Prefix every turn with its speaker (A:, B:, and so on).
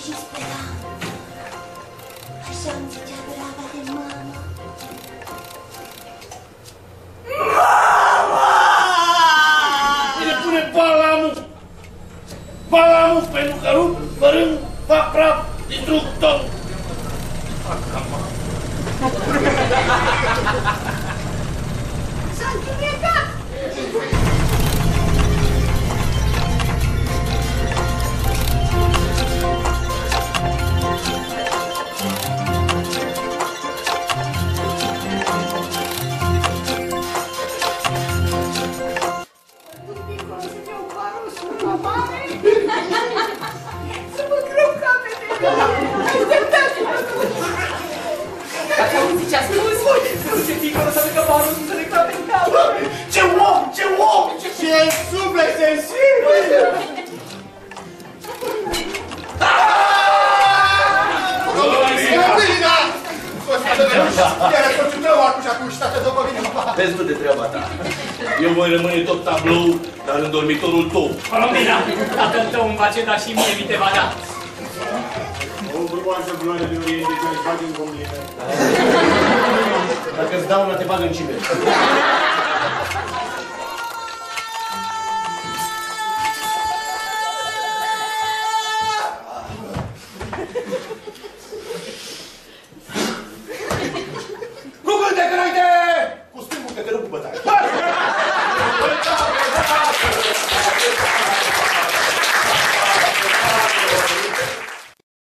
A: și speram. Așa îmi zicea brava de mamă.
B: Mama!
C: Bine pune balamul! Balamul pentru că rup, fărând, fac praf, distrug tot!
A: S-a întunecat!
B: Să mă crăp capetele! Așteptați-mă! Dacă auzi ce-a spus, nu se dincolo să ducă barul să le crape în cap!
C: Ce om! Ce om! Ce suflet sensibil!
D: Iar soțul meu acuși acuși, tată, după mine.
C: Vezi tu de treaba ta. Eu voi rămâne tot tablou, dar în dormitorul tău.
B: Romina, tatăl tău îmi face, dar și mie mi te va da.
D: O frumoasă glorie de oriente ce-aș face în comunie.
C: Dacă îți dau una, te bag în cibe.